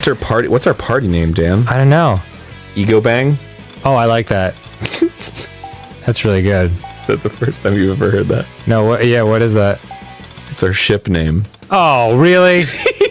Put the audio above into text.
What's our party name, Dan? I don't know. Ego Bang? Oh, I like that. That's really good. Is that the first time you've ever heard that? No, yeah, what is that? It's our ship name. Oh, really?